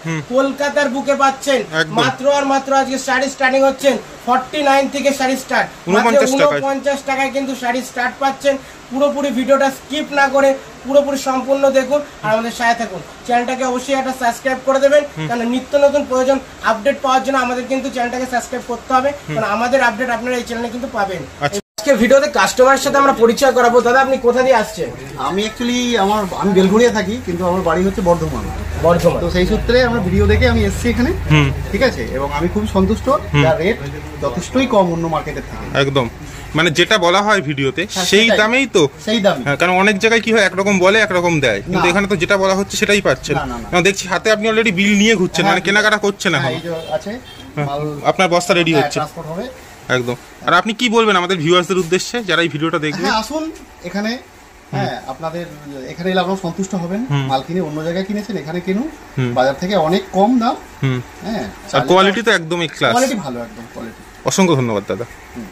কলকাতার বুকে পাচ্ছেন মাত্র আর মাত্র আজকে শাড়ি স্টার্টিং হচ্ছেন 49 থেকে শাড়ি স্টার্ট, 49 টাকায় কিন্তু শাড়ি স্টার্ট পাচ্ছেন। পুরোপুরি ভিডিওটা স্কিপ না করে পুরোপুরি সম্পূর্ণ দেখুন আর আমাদের সাথে থাকুন। চ্যানেলটাকে অবশ্যই একটা সাবস্ক্রাইব করে দেবেন, কারণ নিত্য নতুন প্রয়োজন আপডেট পাওয়ার জন্য আমাদের কিন্তু চ্যানেলটাকে সাবস্ক্রাইব করতে হবে, কারণ আমাদের আপডেট আপনারা এই চ্যানেলে কিন্তু পাবেন। আজকে ভিডিওতে কাস্টমারের সাথে আমরা পরিচয় করাবো। দাদা আপনি কোথা দিয়ে আসছেন? আমি অ্যাকচুয়ালি আমি বেলঘড়িয়া থাকি, কিন্তু আমার বাড়ি হচ্ছে বর্ধমান। তো সেই সূত্রে আমরা ভিডিও দেখে আমি এসেছি এখানে, ঠিক আছে, এবং আমি খুব সন্তুষ্ট। যার রেট যথেষ্টই কম অন্য মার্কেটের থেকে, একদম মানে যেটা বলা হয় ভিডিওতে সেই দামেই তো, সেই দামে। কারণ অনেক জায়গায় কি হয় একরকম বলে একরকম দেয়, কিন্তু এখানে তো যেটা বলা হচ্ছে সেটাই পাচ্ছেন। দেখছি হাতে আপনি অলরেডি বিল নিয়ে ঘুরছেন, মানে কেনাকাটা করছেন এখন। আপনার বস্তা রেডি হচ্ছে একদম। আর আপনি কি বলবেন আমাদের ভিউয়ার্সদের উদ্দেশ্যে যারা এই ভিডিওটা দেখবে? আসুন এখানে, আপনাদের এখানে এলে আপনারা সন্তুষ্ট হবেন। মাল কিনে অন্য জায়গায় কিনেছেন, এখানে কিনুন, বাজার থেকে অনেক কম দাম। হ্যাঁ, আর কোয়ালিটি তো একদম ক্লাস, কোয়ালিটি ভালো, একদম কোয়ালিটি। অসংখ্য ধন্যবাদ দাদা।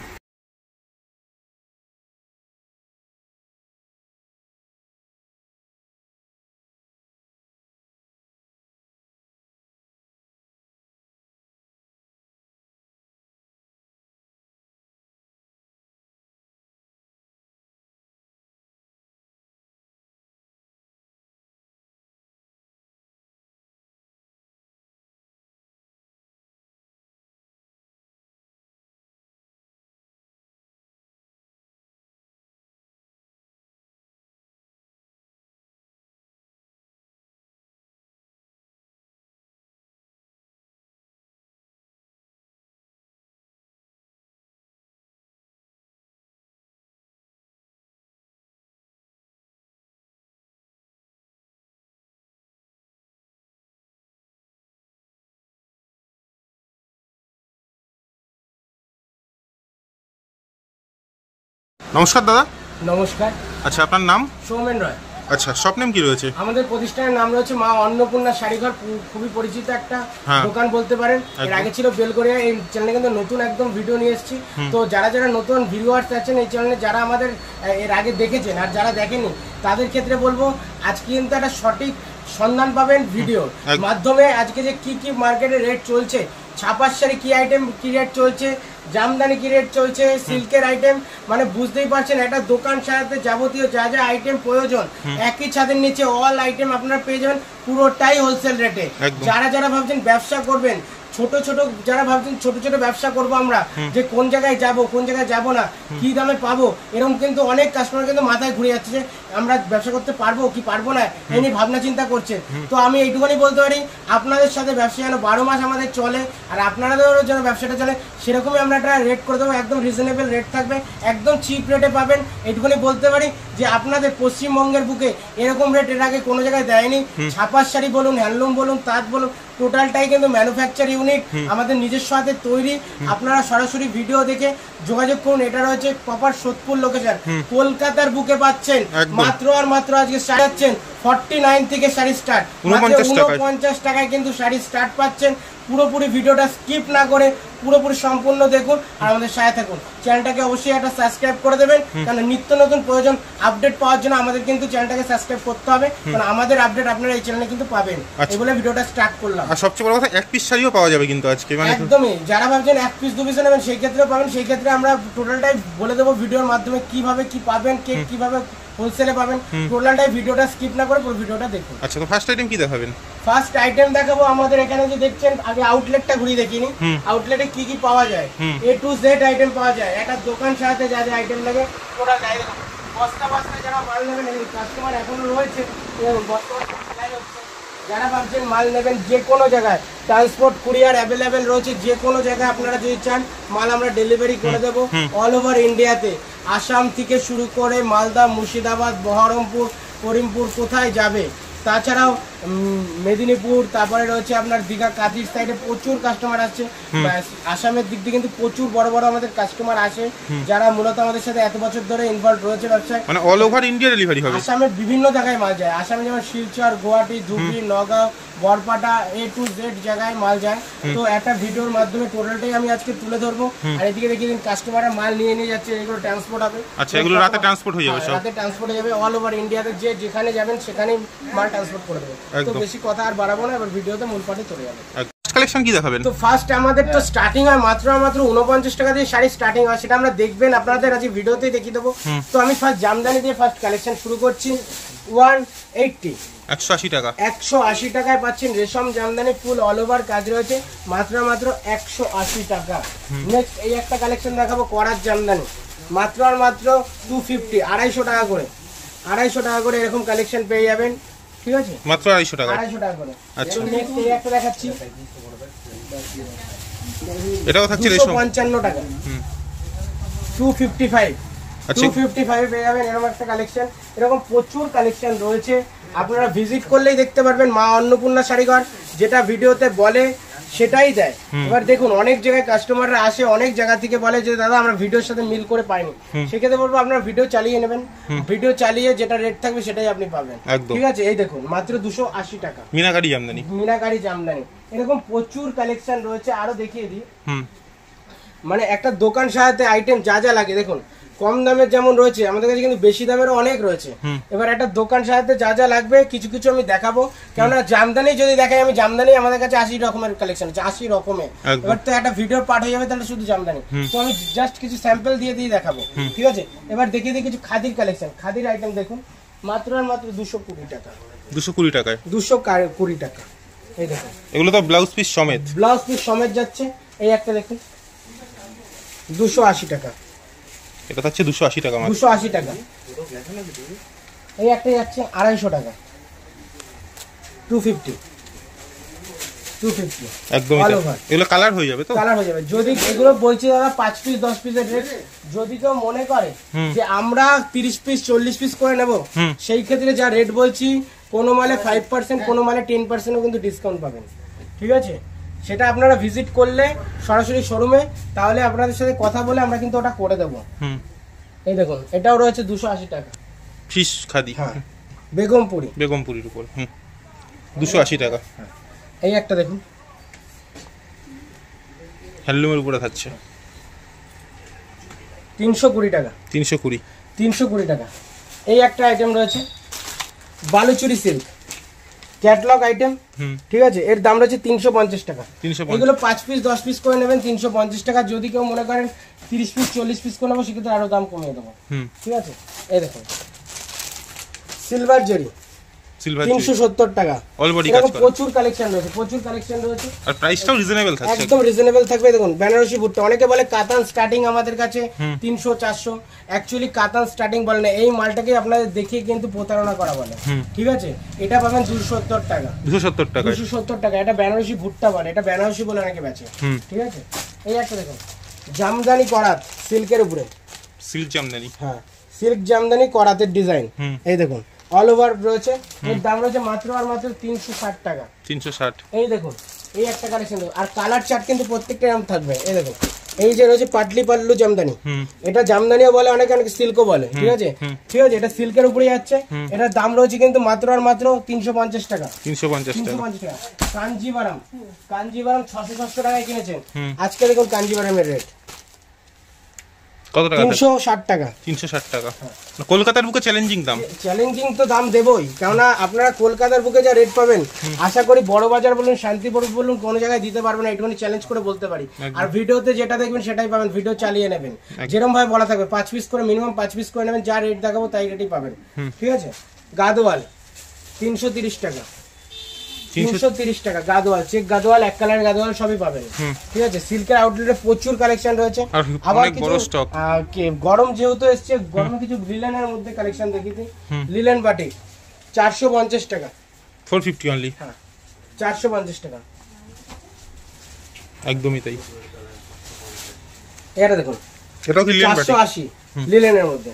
নমস্কার দাদা। নমস্কার। আচ্ছা আপনার নাম? সৌমেন রয়। আচ্ছা, শপ নেম কি রয়েছে? আমাদের প্রতিষ্ঠানের নাম রয়েছে মা অন্নপূর্ণা শাড়িঘর, খুবই পরিচিত একটা দোকান বলতে পারেন। এর আগে ছিল বেলগড়িয়া। এই চ্যানেলে কিন্তু নতুন একদম ভিডিও নিয়ে এসেছি। তো যারা যারা নতুন ভিউয়ার্স আছেন এই চ্যানেলে, যারা আমাদের এর আগে দেখেছেন আর যারা দেখেনি তাদের ক্ষেত্রে বলবো আজকে কিন্তু একটা সঠিক সন্ধান পাবেন ভিডিওর মাধ্যমে। আজকে যে কি কি মার্কেটে রেট চলছে, ছাপার শাড়ি কি আইটেম কি রেট চলছে, জামদানি কি রেট চলছে, সিল্কের আইটেম, মানে বুঝতেই পারছেন একটা দোকান সাজাতে যাবতীয় যা যা আইটেম প্রয়োজন একই ছাদের নিচে অল আইটেম আপনারা পেয়ে যাবেন, পুরোটাই হোলসেল রেটে। যারা যারা ভাবছেন ব্যবসা করবেন, ছোট ছোট যারা ভাবছেন ছোট ছোট ব্যবসা করবো আমরা, যে কোন জায়গায় যাব কোন জায়গায় যাব না, কি দামে পাবো, এরকম কিন্তু অনেক কাস্টমার কিন্তু মাথায় ঘুরে যাচ্ছে যে আমরা ব্যবসা করতে পারবো কি পারবো না, এই নিয়ে ভাবনা চিন্তা করছে। তো আমি এইটুকুনি বলতে পারি, আপনাদের সাথে ব্যবসা যেন 12 মাস আমাদের চলে, আর আপনাদেরও যেন ব্যবসাটা চলে, সেরকমই আমরা একটা রেট করে দেবো। একদম রিজনেবল রেট থাকবে, একদম চিপ রেটে পাবেন। এইটুকুনি বলতে পারি যে আপনাদের পশ্চিমবঙ্গের বুকে এরকম রেট এর আগে কোনো জায়গায় দেয়নি। ছাপার শাড়ি বলুন, হ্যান্ডলুম বলুন, তাঁত বলুন, টোটালটাই কিন্তু ম্যানুফ্যাকচার ইউনিট, আমাদের নিজস্ব হাতে তৈরি। আপনারা সরাসরি ভিডিও দেখে যোগাযোগ করুন। এটা রয়েছে প্রপার সোদপুর লোকেশন, কলকাতার বুকে পাচ্ছেন মাত্র আর মাত্র আজকে স্টার্ট হচ্ছেন 49 থেকে শাড়ি স্টার্ট, 49 টাকায় কিন্তু শাড়ি স্টার্ট পাচ্ছেন। পুরোপুরি ভিডিওটা স্কিপ না করে পুরোপুরি সম্পূর্ণ দেখুন আর আমাদের সাথে থাকুন। চ্যানেলটাকে অবশ্যই একটা সাবস্ক্রাইব করে দেবেন, কারণ নিত্য নতুন প্রয়োজন আপডেট পাওয়ার জন্য আমাদের কিন্তু চ্যানেলটাকে সাবস্ক্রাইব করতে হবে, কারণ আমাদের আপডেট আপনারা এই চ্যানেলে কিন্তু পাবেন। এই বলে ভিডিওটা স্টার্ট করলাম। আর সবচেয়ে বড় কথা, এক পিস শাড়িও পাওয়া যাবে কিন্তু আজকে, মানে একদমই। যারা ভাবছেন এক পিস দু পিস নেবেন সেই ক্ষেত্রেও পাবেন। সেই ক্ষেত্রে আমরা টোটালটাই বলে দেবো ভিডিওর মাধ্যমে কিভাবে কি পাবেন, কে কিভাবে হোলসেলে পাবেন। টোটালটাই ভিডিওটা স্কিপ না করে পুরো ভিডিওটা দেখুন। আচ্ছা, তো ফার্স্ট আইটেম কি দেখাবেন? ফার্স্ট আইটেম দেখাবো আমাদের এখানে যে দেখছেন, আগে আউটলেটটা ঘুরিয়ে দেখিনি। আউটলেটে কি কি পাওয়া যায়, A to Z আইটেম পাওয়া যায়। একটা দোকান সাথে যা যা আইটেম লাগে ওরা গায়ে বস্তা বস্তা যারা মাল নেবেন, কাস্টমার এখনো রয়েছে, বস্তা বস্তা সেলাই হচ্ছে। যারা ভাবছেন মাল নেবেন যে কোনো জায়গায়, ট্রান্সপোর্ট কুরিয়ার অ্যাভেলেবেল রয়েছে, যে কোনো জায়গায় আপনারা যদি চান মাল আমরা ডেলিভারি করে দেবো অল ওভার ইন্ডিয়াতে। আসাম থেকে শুরু করে মালদা, মুর্শিদাবাদ, বহরমপুর, করিমপুর, কোথায় যাবে। তাছাড়াও মেদিনীপুর, তারপরে রয়েছে আপনার দীঘা, কাঁদির সাইডে প্রচুর কাস্টমার আসছে। আসামের দিক দিয়ে কিন্তু প্রচুর বড় বড় আমাদের কাস্টমার আসে, যারা মূলত আমাদের সাথে এত বছর ধরে ইনভলভ রয়েছে ব্যবসায়। মানে অল ওভার ইন্ডিয়া ডেলিভারি হবে। আসামের বিভিন্ন জায়গায় মাল যায়। আসামে যেমন Silchar, Guwahati, Dhubri, Nagaon, বরপাটা, A to Z জায়গায় মাল যায়। তো একটা ভিডিওর মাধ্যমে টোটালটাই আমি আজকে তুলে ধরবো। আর এদিকে দেখি কাস্টমাররা মাল নিয়ে যাচ্ছে, এগুলো ট্রান্সপোর্ট হবে। আচ্ছা, এগুলো রাতে ট্রান্সপোর্ট হয়ে যাবে? রাতে ট্রান্সপোর্ট হয়ে যাবে অল ওভার ইন্ডিয়াতে, যে যেখানে যাবেন সেখানেই মাল ট্রান্সপোর্ট করে দেবে। তো বেশি কথা আর বাড়াবো না, এবার ভিডিওতে মূল পাঠে চলে যাবে। কালেকশন কি দেখাবেন? তো ফার্স্ট আমাদের তো স্টার্টিং হয় মাত্র 49 টাকা দিয়ে শাড়ি স্টার্টিং হয়, সেটা আমরা দেখবেন আপনাদের আজ ভিডিওতেই দেখিয়ে দেবো। তো আমি ফার্স্ট জামদানি দিয়ে ফার্স্ট কালেকশন শুরু করছি। 180 180 টাকা, 180 টাকায় পাচ্ছেন রেশম জামদানি, ফুল অল ওভার কাজ রয়েছে, মাত্র 180 টাকা। নেক্সট এই একটা কালেকশন দেখাবো করার জামদানি, মাত্র 250, 250 টাকা করে, 250 টাকা করে এরকম কালেকশন পেয়ে যাবেন। ঠিক আছে, মাত্র 250 টাকা, 250 টাকা করে। আচ্ছা, নেক্সট এই একটা দেখাচ্ছি, এটাও থাকছে রেশম, 255 টাকা, 255, 255 পেয়ে যাবেন এরকম একটা কালেকশন। এরকম প্রচুর কালেকশন রয়েছে, আপনারা ভিজিট করলেই দেখতে পারবেন। মা অন্নপূর্ণা শাড়িঘর যেটা ভিডিওতে বলে সেটাই দেয়। এবার দেখুন অনেক জায়গায় কাস্টমাররা আসে, অনেক জায়গা থেকে বলে যে দাদা আমরা ভিডিওর সাথে মিল করে পাইনি, সেক্ষেত্রে বলবো আপনারা ভিডিও চালিয়ে নেবেন, ভিডিও চালিয়ে যেটা রেট থাকবে সেটাই আপনি পাবেন। ঠিক আছে, এই দেখুন মাত্র 280 টাকা মিনাকারি জামদানি, মিনাকারি জামদানি। এরকম প্রচুর কালেকশন রয়েছে, আরো দেখিয়ে দিই। মানে একটা দোকান সাজাতে আইটেম যা যা লাগে দেখুন, কম দামের যেমন রয়েছে আমাদের কাছে, কিন্তু বেশি দামেরও অনেক রয়েছে। এবার একটা দোকান সাজাতে যা যা লাগবে কিছু কিছু আমি দেখাবো, কেননা জামদানি যদি দেখাই আমি, জামদানি আমাদের কাছে 80 রকমের কালেকশন আছে, 80 রকমের। এবার তো একটা ভিডিও পাঠ হয়ে যাবে তাহলে শুধু জামদানি, তো আমি জাস্ট কিছু স্যাম্পল দিয়ে দেখাবো। ঠিক আছে, এবার দেখিয়ে দিই কিছু খাদির কালেকশন। খাদির আইটেম দেখুন, মাত্র আর মাত্র 220 টাকা, 220 টাকায়, 220 টাকা। এই দেখুন এগুলো তো ব্লাউজ পিস সমেত, ব্লাউজ পিস সমেত যাচ্ছে। এই একটা দেখুন 280 টাকা, এটা থাকছে 280 টাকা, 280 টাকা। এই একটা যাচ্ছে 250 টাকা, 250, 250 একদম। এগুলো কালার হয়ে যাবে তো, কালার হয়ে যাবে। যদি এগুলো বলছি দাদা 5 পিস 10 পিসের রেট, যদি কেউ মনে করে যে আমরা 30 পিস 40 পিস করে নেব, সেই ক্ষেত্রে যা রেট বলছি, কোনো মালে 5%, কোনো মালে 10%ও কিন্তু ডিসকাউন্ট পাবেন। ঠিক আছে, সেটা আপনারা ভিজিট করলে সরাসরি শোরুমে, তাহলে আপনাদের সাথে কথা বলে আমরা কিন্তু ওটা করে দেবো। এই দেখুন এটাও রয়েছে 280 টাকা, ফিশ খাদি, হ্যাঁ বেগমপুরি, বেগমপুরির উপর 280 টাকা। এই একটা দেখুন হ্যান্ডলুমের উপরে থাকছে 320 টাকা, 320 টাকা। এই একটা আইটেম রয়েছে বালুচুরি সিল্ক ক্যাটলগ আইটেম। ঠিক আছে, এর দাম রয়েছে 350 টাকা। এগুলো 5 পিস 10 পিস করে নেবেন 350 টাকা। যদি কেউ মনে করেন 30 পিস 40 পিস করে নেবো, সেক্ষেত্রে আরো দাম কমিয়ে দেবো। ঠিক আছে, এই দেখুন সিলভার জেরি 370 টাকা। প্রচুর কালেকশন রয়েছে, প্রচুর কালেকশন রয়েছে, আর প্রাইসটাও রিজনেবল থাকছে, একদম রিজনেবল থাকবে। দেখুন বেনারসি ভুট্টা, অনেকে বলে কাতান স্টার্টিং আমাদের কাছে 300 400, অ্যাকচুয়ালি কাতান স্টার্টিং বলে না, এই মালটাকে আপনাদের দেখিয়ে কিন্তু প্রতারণা করা বলে। ঠিক আছে, এটা পাবেন 270 টাকা, 270 টাকা। এটা বেনারসি ভুট্টা বলে, এটা বেনারসি বলে অনেকে বেচে। ঠিক আছে, এই একটা দেখুন জামদানি করাত সিল্কের উপরে, সিল্ক জামদানি, হ্যাঁ সিল্ক জামদানি করাতের ডিজাইন। এই দেখুন অল ওভার রয়েছে, এর দাম রয়েছে মাত্র আর মাত্র 360 টাকা, 360। এই দেখুন এই একটা কালেকশন, আর কালার চার্ট কিন্তু প্রত্যেকটা এরকম থাকবে। এই দেখুন এই যে রয়েছে পাটলি পাল্লু জামদানি, এটা জামদানিও বলে অনেকে, অনেকে সিল্কও বলে। ঠিক আছে, ঠিক আছে, এটা সিল্কের উপরে যাচ্ছে, এটার দাম রয়েছে কিন্তু মাত্র আর মাত্র 350 টাকা, 350 টাকা। কাঞ্জিভারাম, কাঞ্জিভারাম 600 টাকায় কিনেছেন, আজকে দেখুন কাঞ্জিভারামের রেট কত টাকা? 360 টাকা, 360 টাকা। কলকাতার বুকে চ্যালেঞ্জিং দাম, চ্যালেঞ্জিং তো দাম দেবই, কেননা আপনারা কলকাতার বুকে যা রেট পাবেন, আশা করি বড় বাজার বলুন শান্তিপুর বলুন কোনো জায়গায় দিতে পারবেন না, এটুকুনি চ্যালেঞ্জ করে বলতে পারি। আর ভিডিওতে যেটা দেখবেন সেটাই পাবেন, ভিডিও চালিয়ে নেবেন, যেরকম ভাবে বলা থাকবে 5 পিস করে মিনিমাম 5 পিস করে নেবেন, যা রেট দেখাবো তাই রেটই পাবেন। ঠিক আছে, গাদোয়াল 330 টাকা, 330 টাকা গাদোয়াল, চেক গাদোয়াল, এক কালারের গাদোয়াল সবই পাবেন। ঠিক আছে, সিল্কের আউটলেটে প্রচুর কালেকশন রয়েছে, আবার কিছু গরম যেহেতু এসছে, গরমে কিছু লিলেনের মধ্যে কালেকশন দেখিয়েছি। লিলেন বাটি 450 টাকা, 450 অনলি, হ্যাঁ 450 টাকা, একদমই তাই। এটা দেখুন এটাও কি লিলেন বাটি, 480 লিলেনের মধ্যে,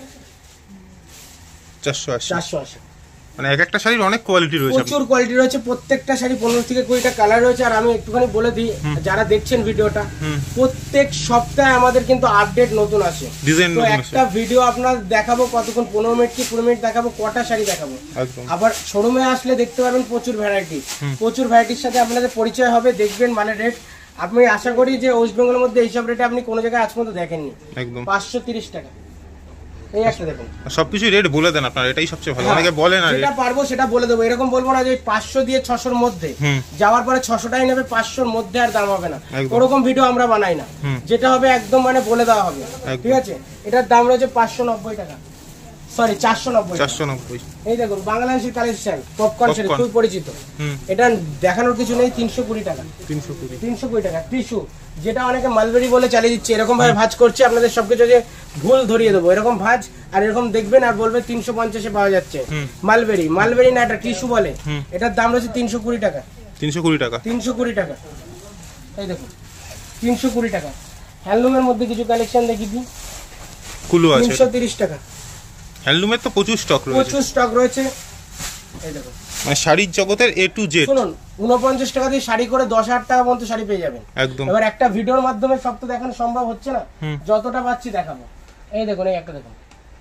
480। মানে এক একটা শাড়ির অনেক কোয়ালিটি রয়েছে, প্রচুর কোয়ালিটি রয়েছে, প্রত্যেকটা শাড়ি 15 থেকে 20টা কালার রয়েছে। আর আমি একটুখানি বলে দিই যারা দেখছেন ভিডিওটা, প্রত্যেক সপ্তাহে আমাদের কিন্তু আপডেট নতুন আসে, তো একটা ভিডিও আপনার দেখাবো কতক্ষণ, 15 মিনিট কি 20 মিনিট দেখাবো, কটা শাড়ি দেখাবো। আবার শোরুমে আসলে দেখতে পারবেন প্রচুর ভ্যারাইটি, প্রচুর ভ্যারাইটির সাথে আপনাদের পরিচয় হবে, দেখবেন মানে রেট আপনি আশা করি যে ওয়েস্ট বেঙ্গলের মধ্যে এইসব রেটে আপনি কোনো জায়গায় আজ পর্যন্ত দেখেননি। 530 টাকা, এই একটা দেখুন, সবকিছু রেট বলে দেন আপনারা, এটাই সবচেয়ে ভালো। অনেকে বলে না, যেটা পারবো সেটা বলে দেবো, এরকম বলবো না যে 500 দিয়ে 600 এর মধ্যে যাওয়ার পরে 600টাই নেবে, 500 এর মধ্যে আর দাম হবে না, ওরকম ভিডিও আমরা বানাই না। যেটা হবে একদম মানে বলে দেওয়া হবে, ঠিক আছে। এটার দাম রয়েছে 590 টাকা, সরি 490। এই দেখুন বাংলাদেশের কালেকশন, পপকর্ন শাড়ি খুব পরিচিত। এটা দেখানোর কিছু নেই, 320 টাকা। 320 টাকা। টিস্যু, যেটা অনেকে মালবেরি বলে চালিয়ে দিচ্ছে, এরকম ভাবে ভাঁজ করছে, আপনাদের সবকিছু যে ভুল ধরিয়ে দেবো, এরকম ভাঁজ আর এরকম দেখবেন আর বলবে 350-এ পাওয়া যাচ্ছে মালবেরি না, এটা টিস্যু বলে। এটার দাম রয়েছে 320 টাকা। 320 টাকা। এই দেখুন 320 টাকা। হ্যান্ডলুমের মধ্যে কিছু কালেকশন দেখিয়ে দিই, কুলু আছে 330 টাকা। হ্যান্ডলুমের তো প্রচুর স্টক রয়েছে। এই দেখুন মানে শাড়ির জগতের A to Z। শুনুন, 49 টাকা দিয়ে শাড়ি করে 10,000 টাকা পর্যন্ত শাড়ি পেয়ে যাবেন একদম। এবার একটা ভিডিওর মাধ্যমে সব তো দেখানো সম্ভব হচ্ছে না, যতটা পাচ্ছি দেখাবো। এই দেখুন, এই একটা দেখুন,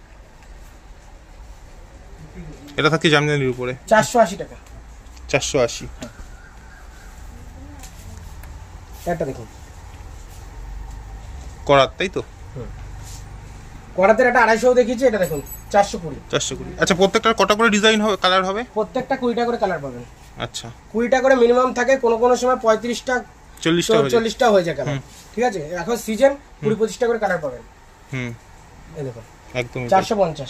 এটা থাকে জামদানির উপরে 480 টাকা। 480। একটা দেখুন করাত, তাই তো? করাতের একটা 250 দেখিয়েছি, এটা দেখুন 420। আচ্ছা, প্রত্যেকটার কটা করে ডিজাইন হবে, কালার হবে? প্রত্যেকটা 20টা করে কালার পাবেন। আচ্ছা, 20টা করে মিনিমাম থাকে, কোনো সময় 35টা 40টা হয়ে যায় কালার, ঠিক আছে। এখন সিজন 20-25টা করে কালার পাবেন। এই দেখুন একদম 450।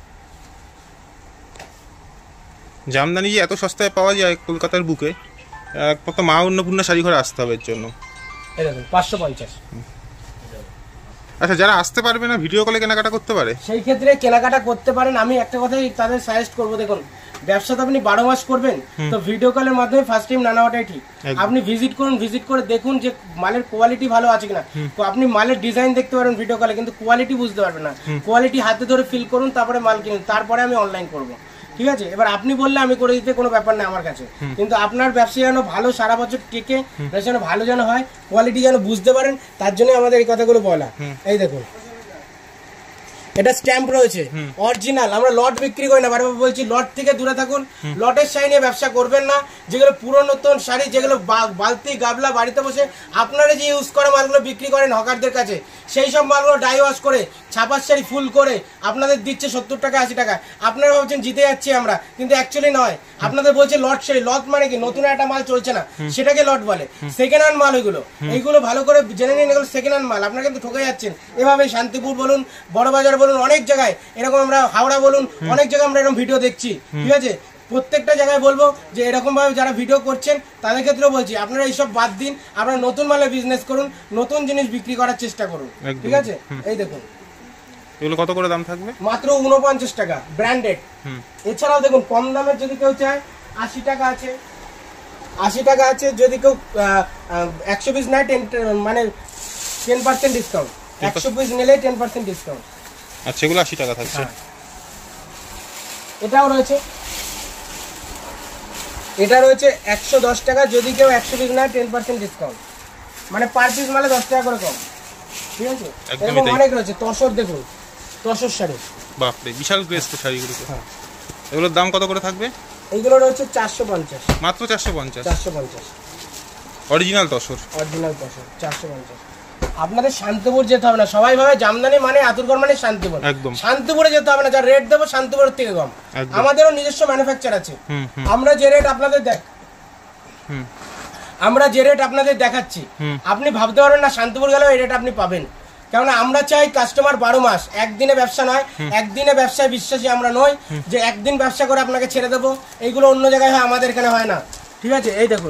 জামদানি যে এত সস্তায় পাওয়া যায় কলকাতার বুকে, একমাত্র মা অন্নপূর্ণা শাড়ি ঘরে আসতে হবে এর জন্য। এই দেখুন 550। আচ্ছা, যারা আসতে পারবে না ভিডিও কলে কেনাকাটা করতে পারে, সেই ক্ষেত্রে কেনাকাটা করতে পারেন। আমি একটা কথাই তাদের সাজেস্ট করবো, দেখুন ব্যবসা তো আপনি 12 মাস করবেন, তো ভিডিও কলের মাধ্যমে ফার্স্ট টাইম না নেওয়াটাই ঠিক। আপনি ভিজিট করুন, ভিজিট করে দেখুন যে মালের কোয়ালিটি ভালো আছে কিনা। আপনি মালের ডিজাইন দেখতে পারেন ভিডিও কলে, কিন্তু কোয়ালিটি বুঝতে পারবেন না। কোয়ালিটি হাতে ধরে ফিল করুন, তারপরে মাল কিনুন, তারপরে আমি অনলাইন করবো, ঠিক আছে। এবার আপনি বললে আমি করে দিতে কোনো ব্যাপার নেই আমার কাছে, কিন্তু আপনার ব্যবসা যেন ভালো সারা বছর টেকে, যেন ভালো যেন হয়, কোয়ালিটি যেন বুঝতে পারেন, তার জন্য আমাদের এই কথাগুলো বলা। এই দেখুন এটা স্ট্যাম্প রয়েছে অরিজিনাল, আমরা লট বিক্রি করি না, বারবার বলছি লট থেকে দূরে থাকুন। লটের শাড়ি নিয়ে ব্যবসা করবেন না, যেগুলো পুরো নতুন শাড়ি, যেগুলো বালতি গাবলা বাড়িতে বসে আপনারা যে ইউজ করা মালগুলো বিক্রি করেন হকারদের কাছে, সেই সব মালগুলো ডাই ওয়াশ করে ছাপার শাড়ি ফুল করে আপনাদের দিচ্ছে 70 টাকা 80 টাকা। আপনারা ভাবছেন জিতে যাচ্ছি আমরা, কিন্তু অ্যাকচুয়ালি নয়। আপনাদের বলছে লট শাড়ি, লট মানে কি নতুন একটা মাল চলছে না, সেটাকে লট বলে। সেকেন্ড হ্যান্ড মাল ওইগুলো, এইগুলো ভালো করে জেনে নিন, এগুলো সেকেন্ড হ্যান্ড মাল। আপনারা কিন্তু ঠকে যাচ্ছেন এভাবে। শান্তিপুর বলুন, বড়বাজার বলুন, অনেক জায়গায় এরকম, আমরা হাওড়া বলুন, অনেক জায়গায় আমরা এরকম ভিডিও দেখছি, ঠিক আছে। প্রত্যেকটা জায়গায় বলবো যে এরকম ভাবে যারা ভিডিও করছেন তাদের ক্ষেত্রেও বলছি, আপনারা এইসব বাদ দিন, আপনারা নতুন মালে বিজনেস করুন, নতুন জিনিস বিক্রি করার চেষ্টা করুন, ঠিক আছে। এই দেখুন এগুলো কত করে দাম থাকবে? মাত্র 49 টাকা, ব্র্যান্ডেড। এছাড়াও দেখুন কম দামের যদি কেউ চায় 80 টাকা আছে, 80 টাকা আছে। যদি কেউ 100 পিস নেয় মানে 10% ডিসকাউন্ট, 100 পিস নিলে 10% ডিসকাউন্ট। আচ্ছা, এগুলো 80 টাকা থাকছে। এটাও রয়েছে, এটা রয়েছে 110 টাকা। যদি কেউ 100 পিস নেয় 10% ডিসকাউন্ট, মানে পার পিস মালে 10 টাকা করে কম, ঠিক আছে। এরকম অনেক রয়েছে। তসর দেখুন, তসর শাড়ি, বাপরে বিশাল গ্রেস তো শাড়িগুলো। এগুলোর দাম কত করে থাকবে? এইগুলো রয়েছে 450, মাত্র 450। 450 অরিজিনাল তসর, 450। আপনাদের শান্তিপুর যেতে হবে না। সবাই ভাবে জামদানি মানে আতুরগড় মানে শান্তিপুর, একদম শান্তিপুরে যেতে হবে না। যা রেট দেবো শান্তিপুরের থেকে কম। আমাদেরও নিজস্ব ম্যানুফ্যাকচার আছে। আমরা যে রেট আপনাদের দেখাচ্ছি, আপনি ভাবতে পারবেন না শান্তিপুর গেলেও এই রেট আপনি পাবেন। কেননা আমরা চাই কাস্টমার 12 মাস, একদিনে ব্যবসা নয়। একদিনে ব্যবসায় বিশ্বাসী আমরা নই যে একদিন ব্যবসা করে আপনাকে ছেড়ে দেবো। এইগুলো অন্য জায়গায় হয়, আমাদের এখানে হয় না, ঠিক আছে। এই দেখুন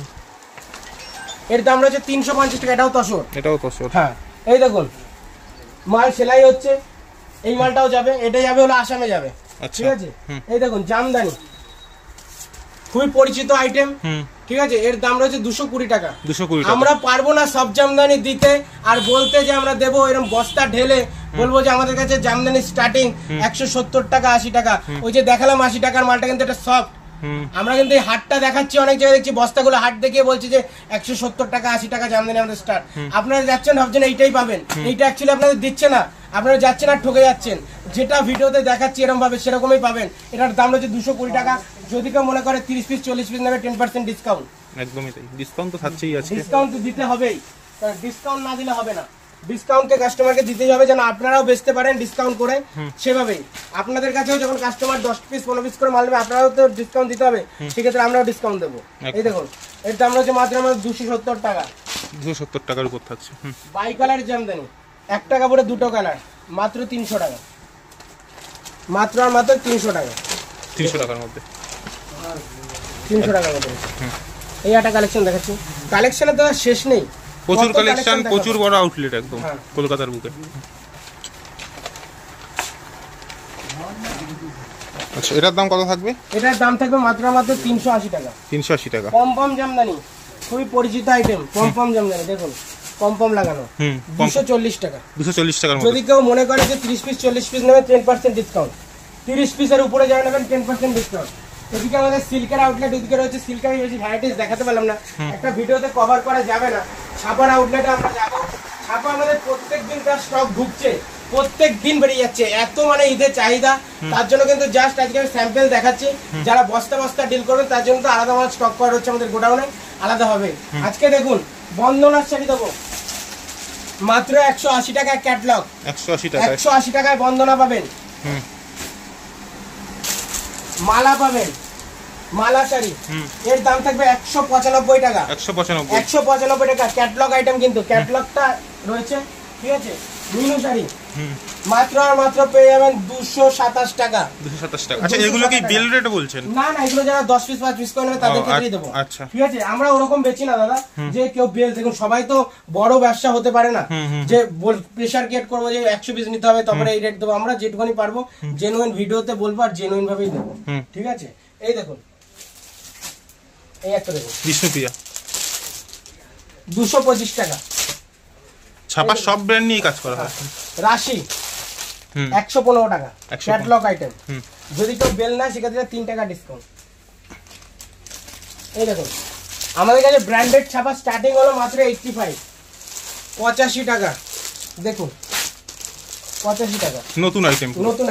এর দাম রয়েছে 350 টাকা। এটাও তসর, হ্যাঁ। এই দেখুন মাল সেলাই হচ্ছে, এই মালটাও যাবে, এটা যাবে হলো আসামে যাবে, ঠিক আছে। এই দেখুন জামদানি, খুবই পরিচিত আইটেম, ঠিক আছে। এর দাম রয়েছে 220 টাকা। আমরা পারবো না সব জামদানি দিতে আর বলতে যে আমরা দেবো এরকম বস্তা ঢেলে, বলবো যে আমাদের কাছে জামদানি স্টার্টিং 170 টাকা 80 টাকা। ওই যে দেখালাম 80 টাকার মালটা কিন্তু এটা সফট। আমরা কিন্তু এই হাটটা দেখাচ্ছি, অনেক জায়গায় দেখছি বস্তাগুলো হাট দেখিয়ে বলছি যে 170 টাকা 80 টাকা জামদানি আমাদের স্টার্ট। আপনারা যাচ্ছেন ভাবছেন এইটাই পাবেন, এইটা অ্যাকচুয়ালি আপনাদের দিচ্ছে না। আপনারা যাচ্ছেন আর ঠকে যাচ্ছেন। যেটা ভিডিওতে দেখাচ্ছি এরকম ভাবে সেরকমই পাবেন। এটার দাম রয়েছে 220 টাকা। যদি কেউ মনে করে 30 পিস 40 পিস নেবে 10% ডিসকাউন্ট। একদমই তাই, ডিসকাউন্ট তো থাকছেই আছে, ডিসকাউন্ট তো দিতে হবেই, কারণ ডিসকাউন্ট না দিলে হবে না। ডিসকাউন্টে কাস্টমারকে দিতে হবে যেন আপনারাও বেচতে পারেন ডিসকাউন্ট করে। সেভাবেই আপনাদের কাছেও যখন কাস্টমার 10 পিস 15 পিস করে মাল নেবে আপনারাও তো ডিসকাউন্ট দিতে হবে, সেক্ষেত্রে আমরাও ডিসকাউন্ট দেবো। এই দেখুন এর দাম হচ্ছে মাত্র আমাদের 270 টাকা। 270 টাকার উপর থাকছে। বাই কালার জামদানি 1 টাকা করে 2টো কালার মাত্র 300 টাকা, মাত্র আর মাত্র 300 টাকা। 300 টাকার মধ্যে 300 টাকার মধ্যে। এই একটা কালেকশন দেখাচ্ছি, কালেকশনের তো শেষ নেই, প্রচুর কালেকশন, প্রচুর বড় আউটলেট একদম কলকাতার বুকে। আচ্ছা এটার দাম কত থাকবে? এটার দাম থাকবে মাত্র মাত্র 380 টাকা। 380 টাকা। পম জামদানি খুবই পরিচিত আইটেম, পম জামদানি দেখুন পম লাগানো 240 টাকা। 240 টাকার মধ্যে। যদি কেউ মনে করে যে 30 পিস 40 পিস নেবে 10% ডিসকাউন্ট, 30 পিসের উপরে যারা নেবেন 10% ডিসকাউন্ট। এদিকে আমাদের সিল্কের আউটলেট, ওদিকে রয়েছে সিল্কের বেশি ভ্যারাইটিস দেখাতে পারলাম না, একটা ভিডিওতে কভার করা যাবে না। ছাপার আউটলেটে আমরা যাবো, ছাপা আমাদের প্রত্যেকদিন তার স্টক ঢুকছে, প্রত্যেক দিন বেরিয়ে যাচ্ছে, এত মানে ঈদের চাহিদা। তার জন্য কিন্তু জাস্ট আজকে আমি স্যাম্পল দেখাচ্ছি, যারা বস্তা বস্তা ডিল করবেন তার জন্য তো আলাদা মাল স্টক করা হচ্ছে আমাদের গোডাউনে আলাদা হবে। আজকে দেখুন বন্দনার শাড়ি দেবো মাত্র 180 টাকায় ক্যাটলগ, 180 টাকায় বন্দনা পাবেন, মালা পাবেন, মালা শাড়ি এর দাম থাকবে 195 টাকা। 195 টাকা ক্যাটলগ আইটেম, কিন্তু ক্যাটলগটা রয়েছে ঠিক আছে। মিনু শাড়ি মাত্র আর মাত্র পেয়ে যাবেন 227 টাকা। 227 টাকা। আচ্ছা এগুলো কি বেল রেট বলছেন? না না, এগুলো যারা 10 পিস 5 পিস করে নেবে তাদের ক্ষেত্রেই দেবো। আচ্ছা ঠিক আছে, আমরা ওরকম বেচি না দাদা যে কেউ বেল, দেখুন সবাই তো বড় ব্যবসা হতে পারে না যে প্রেসার গেট করবো যে 100 পিস নিতে হবে তারপরে এই রেট দেবো। আমরা যেটুকুনি পারবো জেনুইন ভিডিওতে বলবো আর জেনুইন ভাবেই দেবো। ঠিক আছে, এই দেখুন এই একটা দেখুন বিষ্ণুপ্রিয়া 225 টাকা। ছাপা সব ব্র্যান্ড নিয়ে কাজ করা হয়। রাশি 115 টাকা ক্যাটলগ আইটেম, যদি কেউ বেল না সেক্ষেত্রে 3 টাকা ডিসকাউন্ট। এই দেখুন আমাদের কাছে ব্র্যান্ডেড ছাপা স্টার্টিং হলো মাত্র 85, 85 টাকা। দেখুন 85 টাকা নতুন আইটেম, নতুন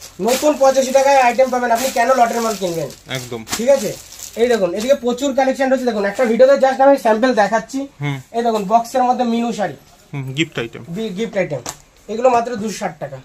85 টাকায় আইটেম পাবেন। আপনি কেন লটের মাল কিনবেন একদম, ঠিক আছে। এই দেখুন এদিকে প্রচুর কালেকশন রয়েছে, দেখুন একটা ভিডিওতে জাস্ট আমি স্যাম্পল দেখাচ্ছি। এই দেখুন বক্সের মধ্যে মিনু শাড়ি, গিফট আইটেম, এগুলো মাত্র 260 টাকা।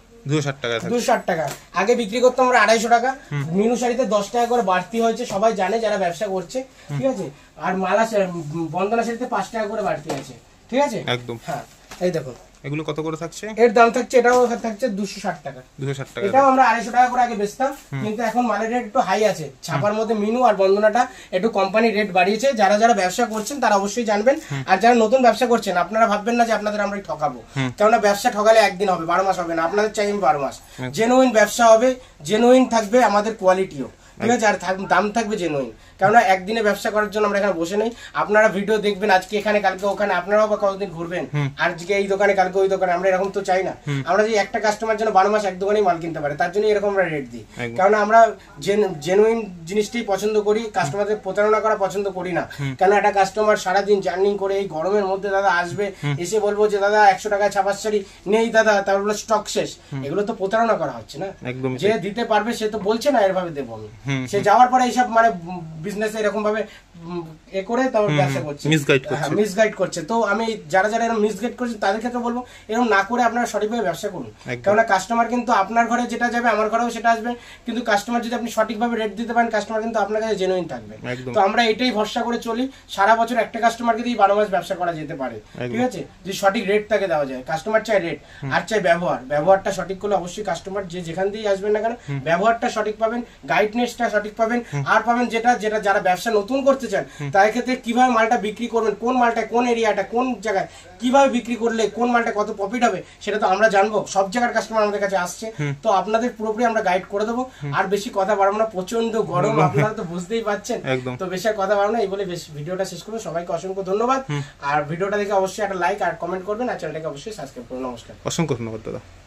260 টাকা আগে বিক্রি করতাম আমরা 250 টাকা। মিনু শাড়িতে 10 টাকা করে বাড়তি হয়েছে, সবাই জানে যারা ব্যবসা করছে, ঠিক আছে। আর মালা বন্দনা শাড়িতে 5 টাকা করে বাড়তি আছে, ঠিক আছে একদম। হ্যাঁ এই দেখুন এগুলো কত করে থাকছে, এর দাম থাকছে, এটাও থাকছে 260 টাকা। 260 টাকা, এটাও আমরা 250 টাকা করে আগে বেচতাম, কিন্তু এখন মালের রেট একটু হাই আছে। ছাপার মধ্যে মিনু আর বন্দনাটা একটু কোম্পানি রেট বাড়িয়েছে। যারা যারা ব্যবসা করছেন তারা অবশ্যই জানবেন, আর যারা নতুন ব্যবসা করছেন আপনারা ভাববেন না যে আপনাদের আমরা ঠকাবো, কেননা ব্যবসা ঠকালে একদিন হবে, 12 মাস হবে না। আপনাদের চাই 12 মাস জেনুইন ব্যবসা হবে, জেনুইন থাকবে আমাদের কোয়ালিটিও, ঠিক আছে, আর দাম থাকবে জেনুইন। কেননা একদিনে ব্যবসা করার জন্য আমরা এখানে বসে নেই। আপনারা ভিডিও দেখবেন আজকে এখানে কালকে ওখানে, আপনারাও বা কতদিন ঘুরবেন, আজকে এই দোকানে কালকে ওই দোকানে, আমরা এরকম তো চাই না। আমরা যে একটা কাস্টমার যেন 12 মাস এক দোকানেই মাল কিনতে পারে, তার জন্য এরকম আমরা রেট দিই। কারণ আমরা জেনুইন জিনিসটাই পছন্দ করি, কাস্টমারদের প্রতারণা করা পছন্দ করি না। কেন একটা কাস্টমার সারাদিন জার্নিং করে এই গরমের মধ্যে দাদা আসবে, এসে বলবো যে দাদা 100 টাকায় ছাপার শাড়ি নেই দাদা, তারপর বলে স্টক শেষ, এগুলো তো প্রতারণা করা হচ্ছে না। যে দিতে পারবে সে তো বলছে না এরভাবে দেবো আমি, সে যাওয়ার পরে এইসব মানে বিজনেস এরকম ভাবে এ করে তারপর ব্যবসা করছে, মিসগাইড করছে। তো আমি যারা যারা এরকম মিসগাইড করছে তাদের ক্ষেত্রে বলবো এরকম না করে আপনারা সঠিকভাবে ব্যবসা করুন। কেননা কাস্টমার কিন্তু আপনার ঘরে যেটা যাবে আমার ঘরেও সেটা আসবে, কিন্তু কাস্টমার যদি আপনি সঠিকভাবে রেট দিতে পারেন কাস্টমার কিন্তু আপনার কাছে জেনুইন থাকবে। তো আমরা এটাই ভরসা করে চলি, সারা বছর একটা কাস্টমারকে দিয়ে 12 মাস ব্যবসা করা যেতে পারে, ঠিক আছে, যদি সঠিক রেট তাকে দেওয়া যায়। কাস্টমার চাই রেট আর চাই ব্যবহারটা সঠিক করলে অবশ্যই কাস্টমার যে যেখান দিয়ে আসবেন না কেন ব্যবহারটা সঠিক পাবেন, গাইডনেসটা সঠিক পাবেন। আর পাবেন যেটা যারা ব্যবসা নতুন করতে চান তার ক্ষেত্রে কিভাবে মালটা বিক্রি করবেন, কোন মালটা কোন এরিয়াটা কোন জায়গায় কিভাবে বিক্রি করলে কোন মালটা কত প্রফিট হবে সেটা তো আমরা জানবো। সব জায়গার কাস্টমার আমাদের কাছে আসছে, তো আপনাদের পুরোপুরি আমরা গাইড করে দেবো। আর বেশি কথা বাড়াবো না, প্রচন্ড গরম আপনারা তো বুঝতেই পারছেন, তো বেশি কথা বাড়াবো না, এই বলে ভিডিওটা শেষ করবো। সবাইকে অসংখ্য ধন্যবাদ, আর ভিডিওটা দেখে অবশ্যই একটা লাইক আর কমেন্ট করবেন, আর চ্যানেলটাকে অবশ্যই সাবস্ক্রাইব করুন। নমস্কার, অসংখ্য ধন্যবাদ দাদা।